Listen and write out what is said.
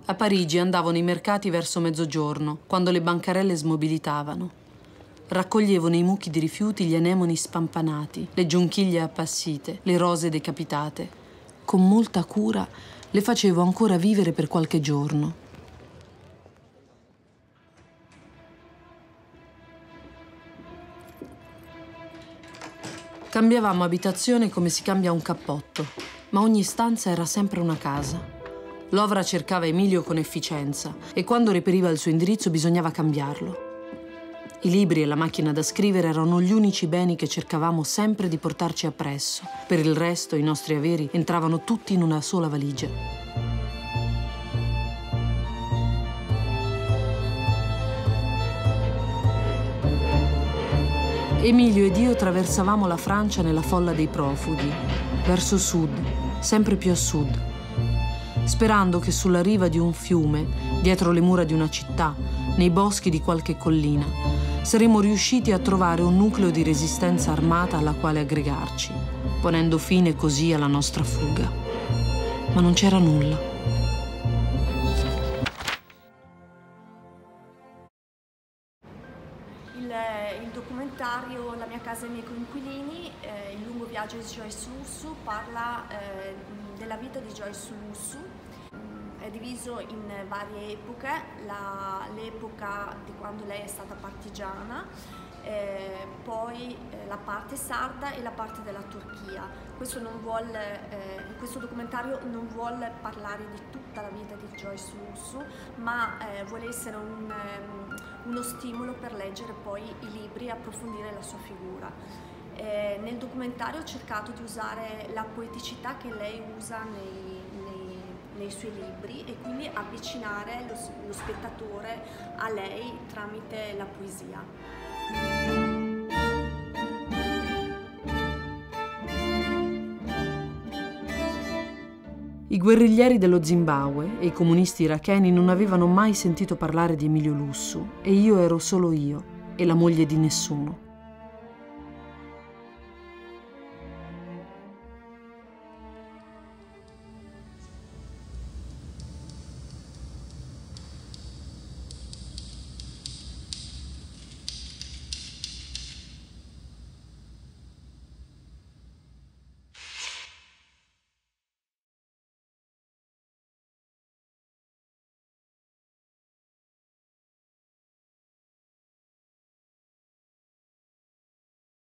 A Parigi andavo nei mercati verso mezzogiorno, quando le bancarelle smobilitavano. Raccoglievo nei mucchi di rifiuti gli anemoni spampanati, le giunchiglie appassite, le rose decapitate. Con molta cura le facevo ancora vivere per qualche giorno. Cambiavamo abitazione come si cambia un cappotto, ma ogni stanza era sempre una casa. Lovra cercava Emilio con efficienza e quando reperiva il suo indirizzo bisognava cambiarlo. I libri e la macchina da scrivere erano gli unici beni che cercavamo sempre di portarci appresso. Per il resto i nostri averi entravano tutti in una sola valigia. Emilio ed io attraversavamo la Francia nella folla dei profughi, verso sud, sempre più a sud, sperando che sulla riva di un fiume, dietro le mura di una città, nei boschi di qualche collina, saremmo riusciti a trovare un nucleo di resistenza armata alla quale aggregarci, ponendo fine così alla nostra fuga. Ma non c'era nulla. Il documentario La mia casa e i miei coinquilini, il lungo viaggio di Joyce Lussu, parla della vita di Joyce Lussu. È diviso in varie epoche, l'epoca di quando lei è stata partigiana, poi la parte sarda e la parte della Turchia. In questo documentario non vuole parlare di tutta la vita di Joyce Lussu, ma vuole essere uno stimolo per leggere poi i libri e approfondire la sua figura. Nel documentario ho cercato di usare la poeticità che lei usa nei suoi libri e quindi avvicinare lo spettatore a lei tramite la poesia. I guerriglieri dello Zimbabwe e i comunisti iracheni non avevano mai sentito parlare di Emilio Lussu e io ero solo io e la moglie di nessuno.